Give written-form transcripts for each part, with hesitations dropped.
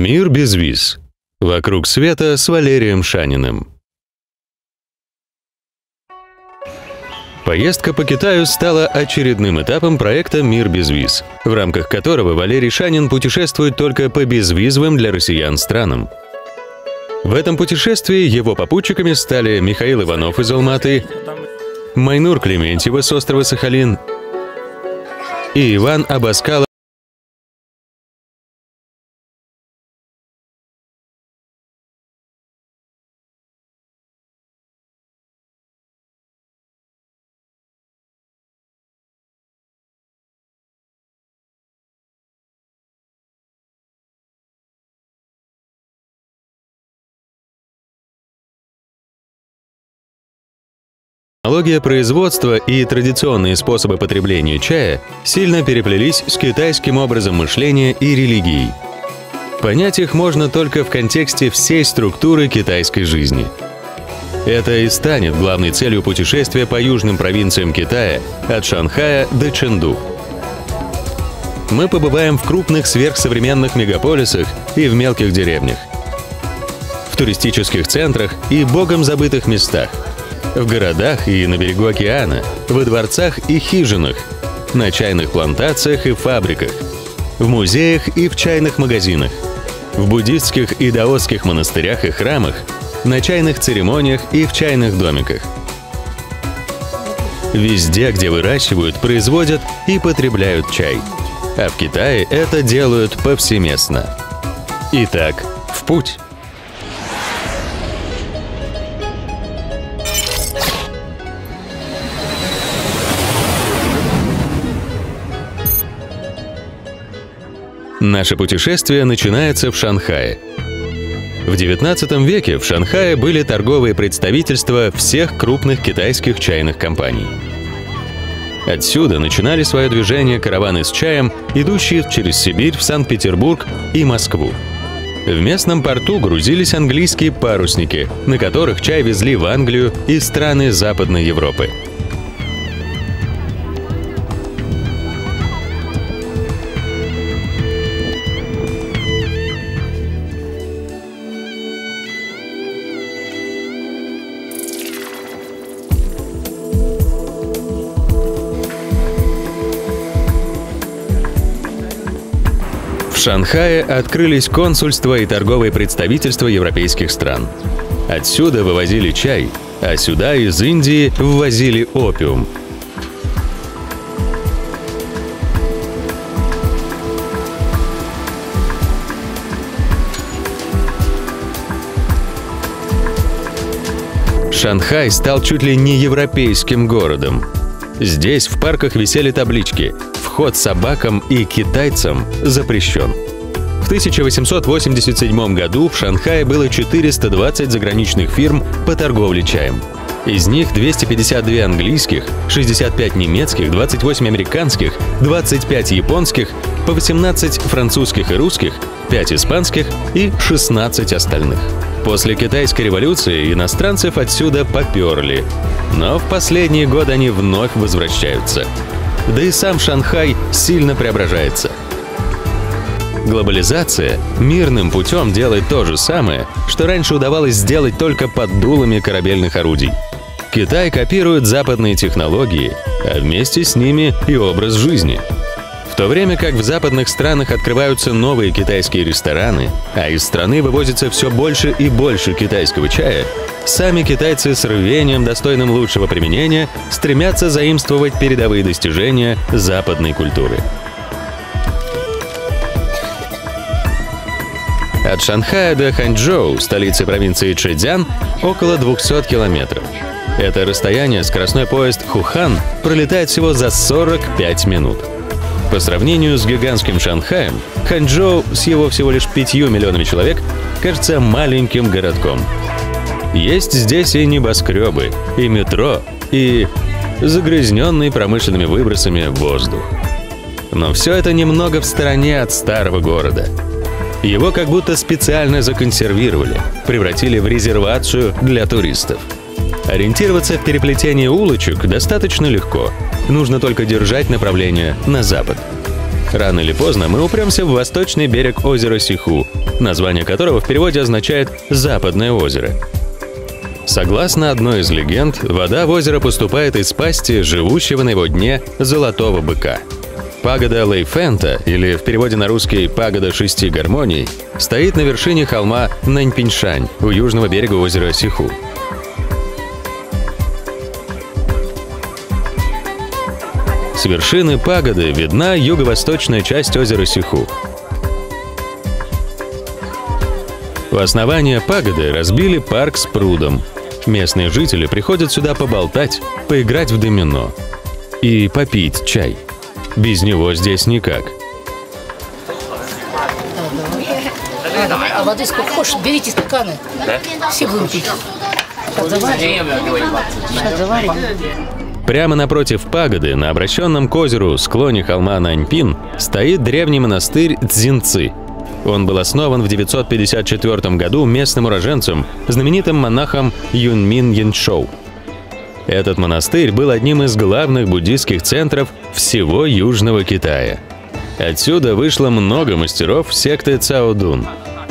Мир без виз. Вокруг света с Валерием Шаниным. Поездка по Китаю стала очередным этапом проекта «Мир без виз», в рамках которого Валерий Шанин путешествует только по безвизовым для россиян странам. В этом путешествии его попутчиками стали Михаил Иванов из Алматы, Майнур Клементьева с острова Сахалин и Иван Абаскалов. Технология производства и традиционные способы потребления чая сильно переплелись с китайским образом мышления и религией. Понять их можно только в контексте всей структуры китайской жизни. Это и станет главной целью путешествия по южным провинциям Китая от Шанхая до Чэнду. Мы побываем в крупных сверхсовременных мегаполисах и в мелких деревнях, в туристических центрах и богом забытых местах, в городах и на берегу океана, во дворцах и хижинах, на чайных плантациях и фабриках, в музеях и в чайных магазинах, в буддистских и даосских монастырях и храмах, на чайных церемониях и в чайных домиках. Везде, где выращивают, производят и потребляют чай. А в Китае это делают повсеместно. Итак, в путь! Наше путешествие начинается в Шанхае. В XIX веке в Шанхае были торговые представительства всех крупных китайских чайных компаний. Отсюда начинали свое движение караваны с чаем, идущие через Сибирь в Санкт-Петербург и Москву. В местном порту грузились английские парусники, на которых чай везли в Англию и страны Западной Европы. В Шанхае открылись консульства и торговые представительства европейских стран. Отсюда вывозили чай, а сюда из Индии ввозили опиум. Шанхай стал чуть ли не европейским городом. Здесь в парках висели таблички «Вход собакам и китайцам запрещен». В 1887 году в Шанхае было 420 заграничных фирм по торговле чаем. Из них 252 английских, 65 немецких, 28 американских, 25 японских, по 18 французских и русских, 5 испанских и 16 остальных. После Китайской революции иностранцев отсюда поперли, но в последние годы они вновь возвращаются. Да и сам Шанхай сильно преображается. Глобализация мирным путем делает то же самое, что раньше удавалось сделать только под дулами корабельных орудий. Китай копирует западные технологии, а вместе с ними и образ жизни. В то время как в западных странах открываются новые китайские рестораны, а из страны вывозится все больше и больше китайского чая, сами китайцы с рвением, достойным лучшего применения, стремятся заимствовать передовые достижения западной культуры. От Шанхая до Ханчжоу, столицы провинции Чжэцзян, около 200 километров. Это расстояние скоростной поезд Хухан пролетает всего за 45 минут. По сравнению с гигантским Шанхаем, Ханчжоу с его всего лишь 5 миллионами человек кажется маленьким городком. Есть здесь и небоскребы, и метро, и загрязненный промышленными выбросами воздух. Но все это немного в стороне от старого города. Его как будто специально законсервировали, превратили в резервацию для туристов. Ориентироваться в переплетении улочек достаточно легко. Нужно только держать направление на запад. Рано или поздно мы упремся в восточный берег озера Сиху, название которого в переводе означает «западное озеро». Согласно одной из легенд, вода в озеро поступает из пасти живущего на его дне золотого быка. Пагода Лэйфэнта, или в переводе на русский «пагода шести гармоний», стоит на вершине холма Наньпиншань у южного берега озера Сиху. С вершины пагоды видна юго-восточная часть озера Сиху. У основания пагоды разбили парк с прудом. Местные жители приходят сюда поболтать, поиграть в домино и попить чай. Без него здесь никак. А воды сколько хочешь, берите стаканы. Все будем пить. Прямо напротив пагоды, на обращенном к озеру склоне холма Наньпин, стоит древний монастырь Цзиньцы. Он был основан в 954 году местным уроженцем, знаменитым монахом Юньмин Яншоу. Этот монастырь был одним из главных буддийских центров всего Южного Китая. Отсюда вышло много мастеров секты Цаодун.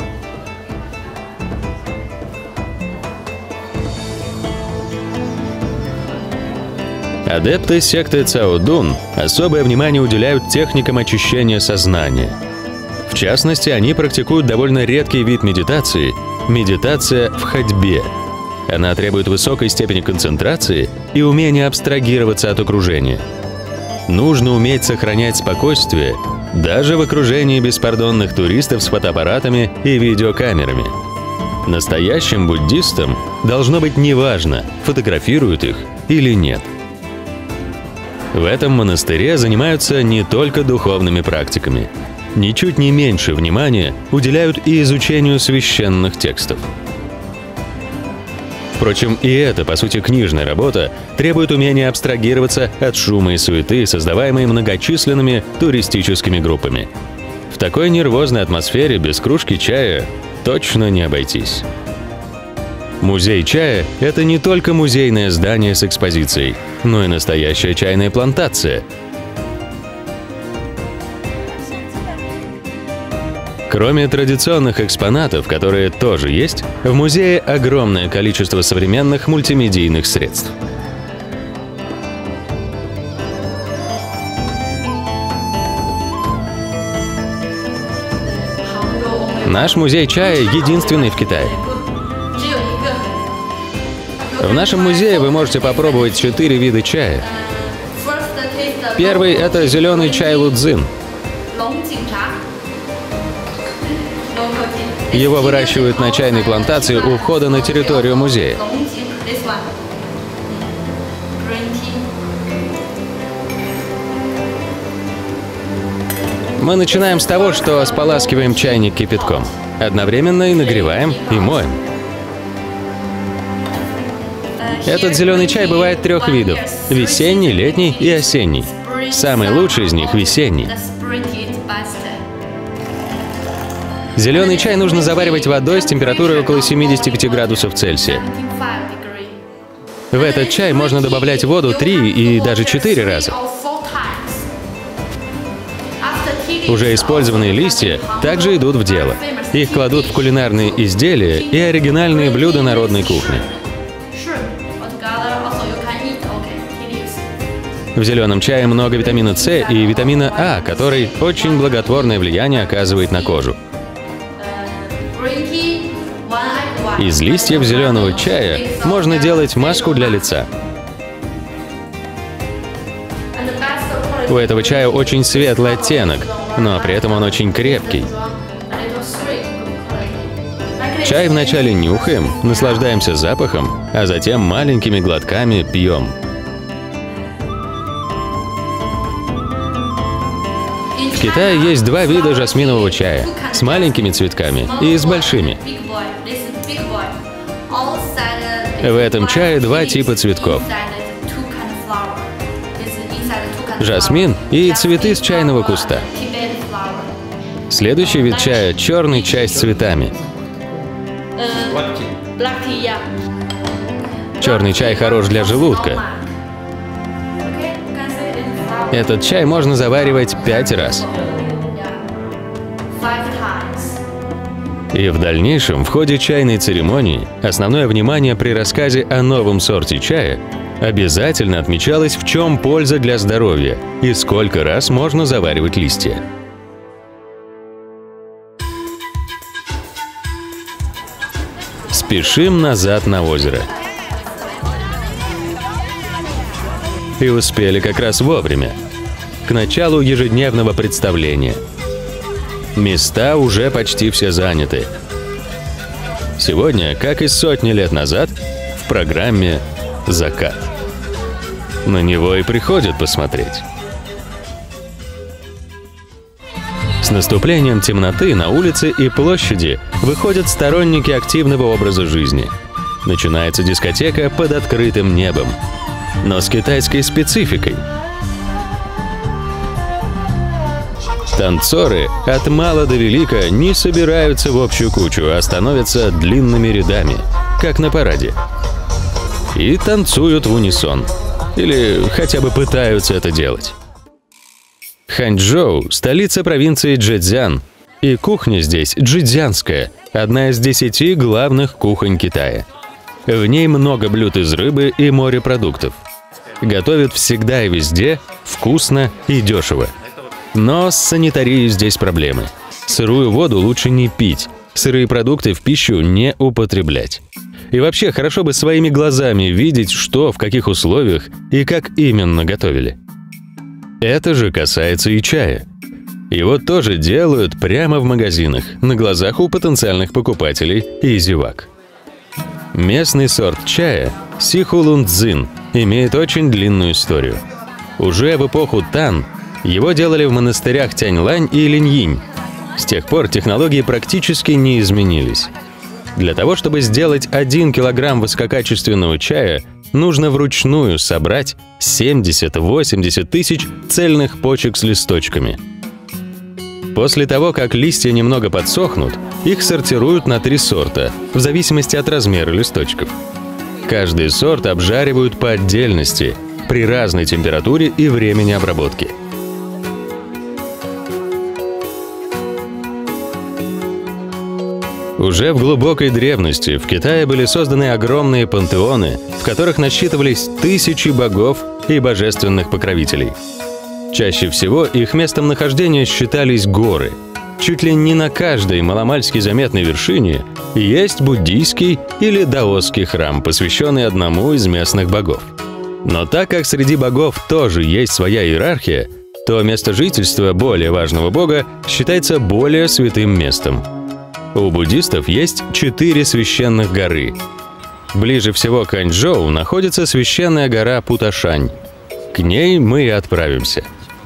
Адепты секты Цаодун особое внимание уделяют техникам очищения сознания. В частности, они практикуют довольно редкий вид медитации – медитация в ходьбе. Она требует высокой степени концентрации и умения абстрагироваться от окружения. Нужно уметь сохранять спокойствие даже в окружении беспардонных туристов с фотоаппаратами и видеокамерами. Настоящим буддистам должно быть неважно, фотографируют их или нет. В этом монастыре занимаются не только духовными практиками. Ничуть не меньше внимания уделяют и изучению священных текстов. Впрочем, и эта, по сути, книжная работа требует умения абстрагироваться от шума и суеты, создаваемой многочисленными туристическими группами. В такой нервозной атмосфере без кружки чая точно не обойтись. Музей чая – это не только музейное здание с экспозицией, но и настоящая чайная плантация. Кроме традиционных экспонатов, которые тоже есть, в музее огромное количество современных мультимедийных средств. Наш музей чая единственный в Китае. В нашем музее вы можете попробовать 4 вида чая. Первый – это зеленый чай лудзин. Его выращивают на чайной плантации у входа на территорию музея. Мы начинаем с того, что споласкиваем чайник кипятком. Одновременно и нагреваем, и моем. Этот зеленый чай бывает 3 видов – весенний, летний и осенний. Самый лучший из них – весенний. Зеленый чай нужно заваривать водой с температурой около 75 градусов Цельсия. В этот чай можно добавлять воду 3 и даже 4 раза. Уже использованные листья также идут в дело. Их кладут в кулинарные изделия и оригинальные блюда народной кухни. В зеленом чае много витамина С и витамина А, который очень благотворное влияние оказывает на кожу. Из листьев зеленого чая можно делать маску для лица. У этого чая очень светлый оттенок, но при этом он очень крепкий. Чай вначале нюхаем, наслаждаемся запахом, а затем маленькими глотками пьем. В Китае есть 2 вида жасминового чая – с маленькими цветками и с большими. В этом чае 2 типа цветков – жасмин и цветы с чайного куста. Следующий вид чая – черный чай с цветами. Черный чай хорош для желудка. Этот чай можно заваривать 5 раз. И в дальнейшем, в ходе чайной церемонии, основное внимание при рассказе о новом сорте чая обязательно отмечалось, в чем польза для здоровья и сколько раз можно заваривать листья. Спешим назад на озеро. И успели как раз вовремя, к началу ежедневного представления. Места уже почти все заняты. Сегодня, как и сотни лет назад, в программе «Закат». На него и приходят посмотреть. С наступлением темноты на улицы и площади выходят сторонники активного образа жизни. Начинается дискотека под открытым небом, но с китайской спецификой. Танцоры от мала до велика не собираются в общую кучу, а становятся длинными рядами, как на параде. И танцуют в унисон. Или хотя бы пытаются это делать. Ханчжоу – столица провинции Чжэцзян. И кухня здесь чжэцзянская, одна из 10 главных кухонь Китая. В ней много блюд из рыбы и морепродуктов. Готовят всегда и везде, вкусно и дешево. Но с санитарией здесь проблемы. Сырую воду лучше не пить, сырые продукты в пищу не употреблять. И вообще, хорошо бы своими глазами видеть, что, в каких условиях и как именно готовили. Это же касается и чая. Его тоже делают прямо в магазинах, на глазах у потенциальных покупателей и зевак. Местный сорт чая, Сихулунцзин, имеет очень длинную историю. Уже в эпоху Тан его делали в монастырях Тяньлань и Линьинь. С тех пор технологии практически не изменились. Для того, чтобы сделать 1 килограмм высококачественного чая, нужно вручную собрать 70-80 тысяч цельных почек с листочками. После того, как листья немного подсохнут, их сортируют на 3 сорта, в зависимости от размера листочков. Каждый сорт обжаривают по отдельности, при разной температуре и времени обработки. Уже в глубокой древности в Китае были созданы огромные пантеоны, в которых насчитывались тысячи богов и божественных покровителей. Чаще всего их местом нахождения считались горы. Чуть ли не на каждой маломальски заметной вершине есть буддийский или даосский храм, посвященный одному из местных богов. Но так как среди богов тоже есть своя иерархия, то место жительства более важного бога считается более святым местом. У буддистов есть 4 священных горы. Ближе всего к Ханчжоу находится священная гора Путашань. К ней мы и отправимся.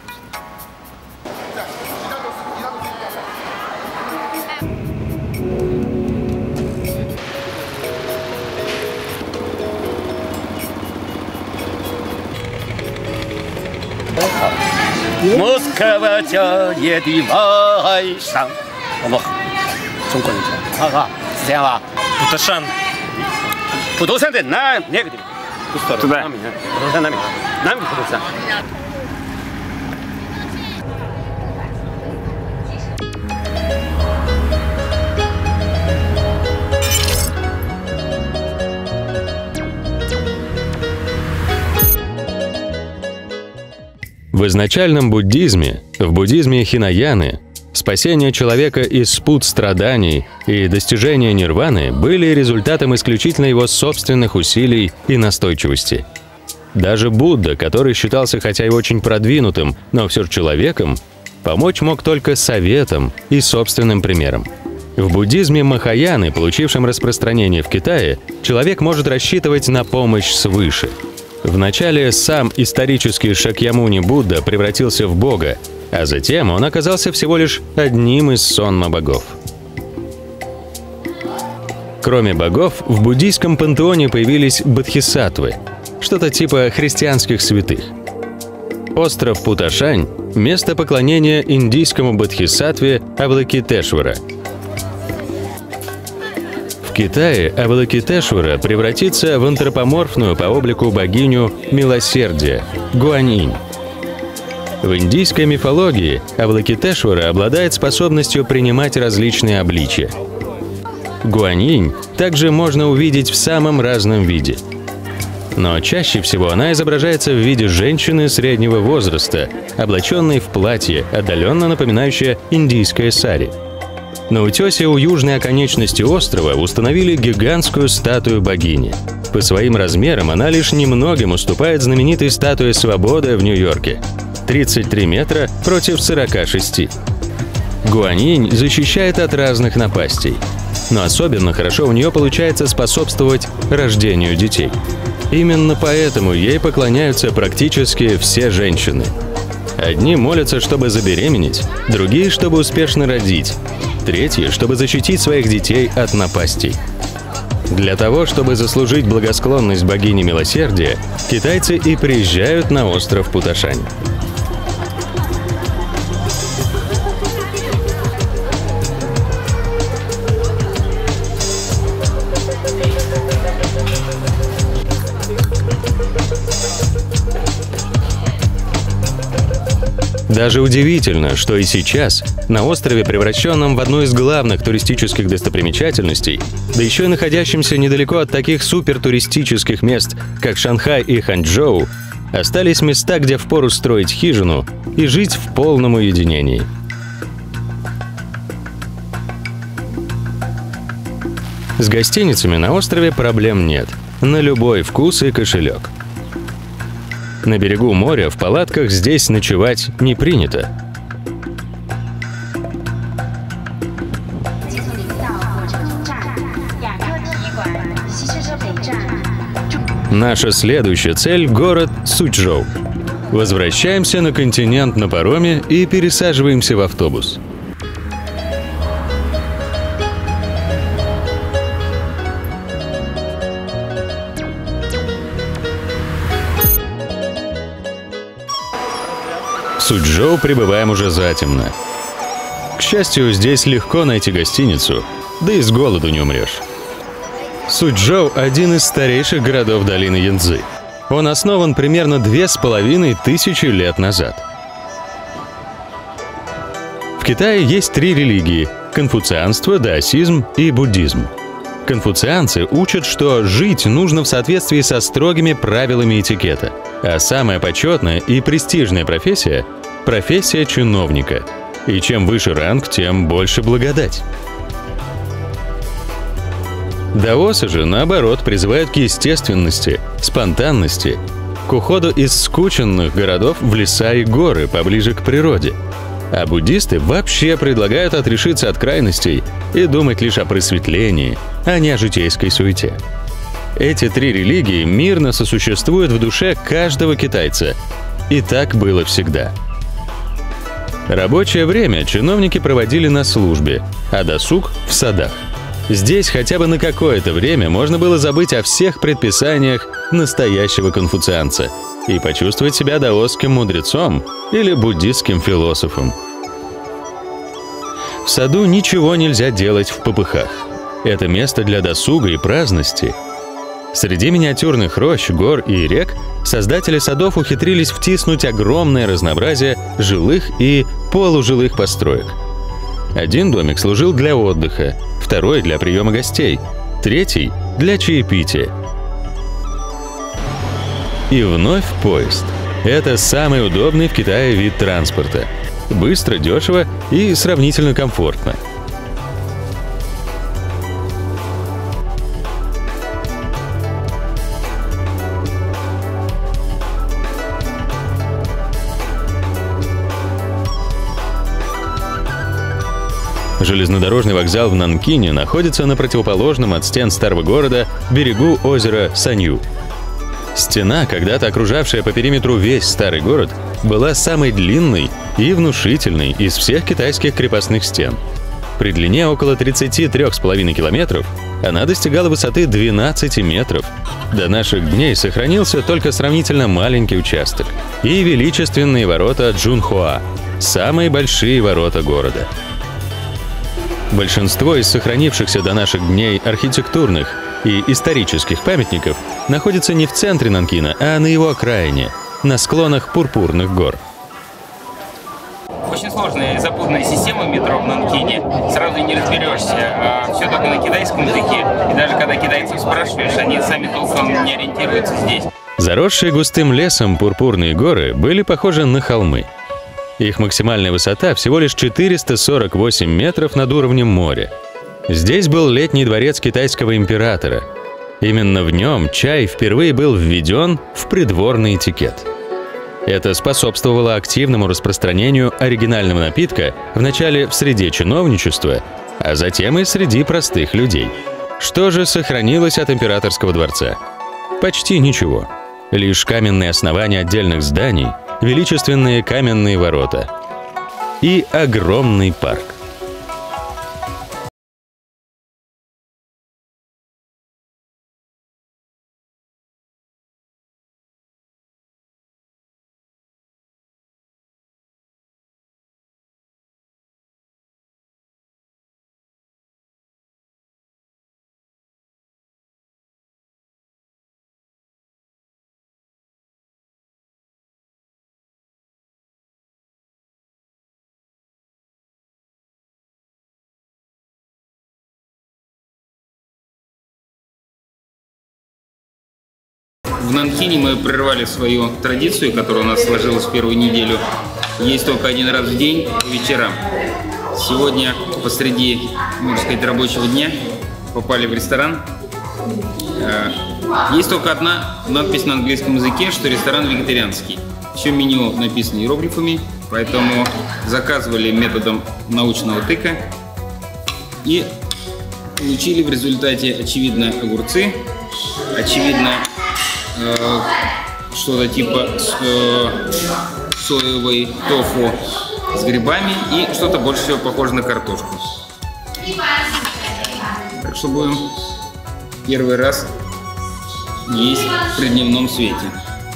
Москва тянет и вайшан. 中国人讲，是这样吧？Путашан。Путашан的那个地方，不是的，南面，Путашан南面，南面Путашан。 В изначальном буддизме, в буддизме Хинаяны, спасение человека из пут страданий и достижение нирваны были результатом исключительно его собственных усилий и настойчивости. Даже Будда, который считался хотя и очень продвинутым, но все же человеком, помочь мог только советом и собственным примером. В буддизме Махаяны, получившем распространение в Китае, человек может рассчитывать на помощь свыше. Вначале сам исторический Шакьямуни Будда превратился в бога, а затем он оказался всего лишь одним из сонма богов. Кроме богов, в буддийском пантеоне появились бодхисаттвы, что-то типа христианских святых. Остров Путашань – место поклонения индийскому бодхисаттве Авалокитешвара. В Китае Авалокитешвара превратится в антропоморфную по облику богиню милосердия – Гуаньинь. В индийской мифологии Авалокитешвара обладает способностью принимать различные обличия. Гуаньинь также можно увидеть в самом разном виде. Но чаще всего она изображается в виде женщины среднего возраста, облаченной в платье, отдаленно напоминающее индийское сари. На утесе у южной оконечности острова установили гигантскую статую богини. По своим размерам она лишь немногим уступает знаменитой статуе свободы в Нью-Йорке – 33 метра против 46. Гуаньинь защищает от разных напастей. Но особенно хорошо у нее получается способствовать рождению детей. Именно поэтому ей поклоняются практически все женщины. Одни молятся, чтобы забеременеть, другие, чтобы успешно родить, третьи, чтобы защитить своих детей от напастей. Для того, чтобы заслужить благосклонность богини милосердия, китайцы и приезжают на остров Путашань. Даже удивительно, что и сейчас, на острове, превращенном в одну из главных туристических достопримечательностей, да еще и находящемся недалеко от таких супертуристических мест, как Шанхай и Ханчжоу, остались места, где впору строить хижину и жить в полном уединении. С гостиницами на острове проблем нет, на любой вкус и кошелек. На берегу моря в палатках здесь ночевать не принято. Наша следующая цель – город Суйчжоу. Возвращаемся на континент на пароме и пересаживаемся в автобус. В Суйчжоу прибываем уже затемно. К счастью, здесь легко найти гостиницу, да и с голоду не умрешь. Суйчжоу – один из старейших городов долины Янцзы. Он основан примерно 2500 лет назад. В Китае есть 3 религии – конфуцианство, даосизм и буддизм. Конфуцианцы учат, что жить нужно в соответствии со строгими правилами этикета, а самая почетная и престижная профессия – профессия чиновника. И чем выше ранг, тем больше благодать. Даосы же, наоборот, призывают к естественности, спонтанности, к уходу из скученных городов в леса и горы поближе к природе. А буддисты вообще предлагают отрешиться от крайностей и думать лишь о просветлении, а не о житейской суете. Эти 3 религии мирно сосуществуют в душе каждого китайца. И так было всегда. Рабочее время чиновники проводили на службе, а досуг – в садах. Здесь хотя бы на какое-то время можно было забыть о всех предписаниях настоящего конфуцианца и почувствовать себя даосским мудрецом или буддистским философом. В саду ничего нельзя делать в попыхах. Это место для досуга и праздности. Среди миниатюрных рощ, гор и рек создатели садов ухитрились втиснуть огромное разнообразие жилых и полужилых построек. Один домик служил для отдыха, второй – для приема гостей, третий – для чаепития. И вновь поезд. Это самый удобный в Китае вид транспорта. Быстро, дешево и сравнительно комфортно. Железнодорожный вокзал в Нанкине находится на противоположном от стен старого города берегу озера Санью. Стена, когда-то окружавшая по периметру весь старый город, была самой длинной и внушительной из всех китайских крепостных стен. При длине около 33,5 километров она достигала высоты 12 метров. До наших дней сохранился только сравнительно маленький участок и величественные ворота Джунхуа, самые большие ворота города. Большинство из сохранившихся до наших дней архитектурных и исторических памятников находится не в центре Нанкина, а на его окраине, на склонах Пурпурных гор. очень сложная и запутанная система метро в Нанкине. Сразу не разберешься. Все только на китайском языке. И даже когда китайцев спрашиваешь, они сами толком не ориентируются здесь. Заросшие густым лесом пурпурные горы были похожи на холмы. Их максимальная высота всего лишь 448 метров над уровнем моря. Здесь был летний дворец китайского императора. Именно в нем чай впервые был введен в придворный этикет. Это способствовало активному распространению оригинального напитка вначале в среде чиновничества, а затем и среди простых людей. Что же сохранилось от императорского дворца? Почти ничего. Лишь каменные основания отдельных зданий, величественные каменные ворота и огромный парк. В Нанкине мы прервали свою традицию, которая у нас сложилась в первую неделю. Есть только один раз в день по вечерам. Сегодня посреди, можно сказать, рабочего дня попали в ресторан. Есть только одна надпись на английском языке, что ресторан вегетарианский. Все меню написано иероглифами, поэтому заказывали методом научного тыка и получили в результате, очевидно, огурцы, очевидно, что-то типа соевый тофу с грибами и что-то больше всего похоже на картошку. Так что будем первый раз есть при дневном свете.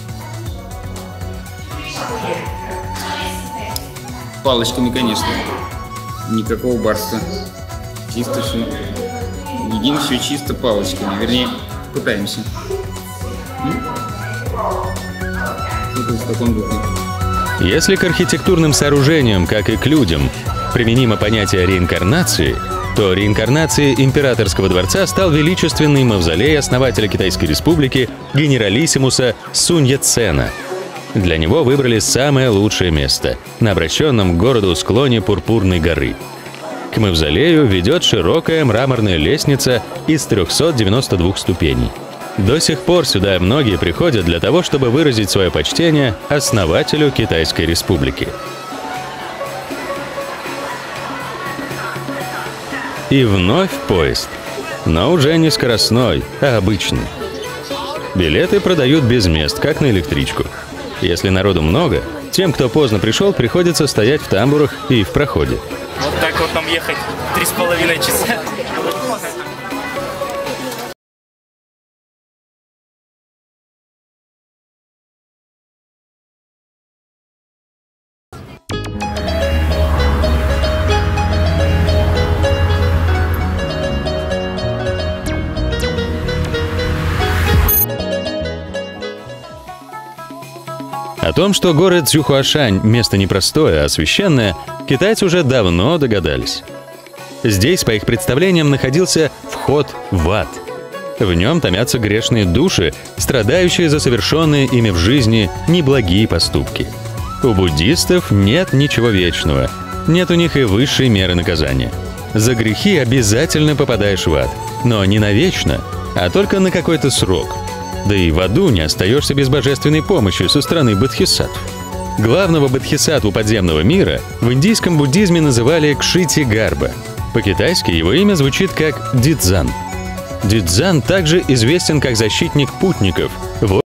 Палочками, конечно. Никакого барства. Чисто все. Едим все чисто палочками. Вернее, пытаемся. В таком духе. Если к архитектурным сооружениям, как и к людям, применимо понятие реинкарнации, то реинкарнацией императорского дворца стал величественный мавзолей основателя Китайской республики генералиссимуса Сунь Яцена. Для него выбрали самое лучшее место – на обращенном к городу склоне Пурпурной горы. К мавзолею ведет широкая мраморная лестница из 392 ступеней. До сих пор сюда многие приходят для того, чтобы выразить свое почтение основателю Китайской республики. И вновь поезд. Но уже не скоростной, а обычный. Билеты продают без мест, как на электричку. Если народу много, тем, кто поздно пришел, приходится стоять в тамбурах и в проходе. Вот так вот нам ехать 3,5 часа. О том, что город Цзюхуашань – место непростое, а священное, китайцы уже давно догадались. Здесь, по их представлениям, находился вход в ад. В нем томятся грешные души, страдающие за совершенные ими в жизни неблагие поступки. У буддистов нет ничего вечного, нет у них и высшей меры наказания. За грехи обязательно попадаешь в ад, но не навечно, а только на какой-то срок. Да и в аду не остаешься без божественной помощи со стороны бодхисаттв. Главного бодхисаттву подземного мира в индийском буддизме называли Кшити-Гарба. По-китайски его имя звучит как Дидзан. Дидзан также известен как защитник путников.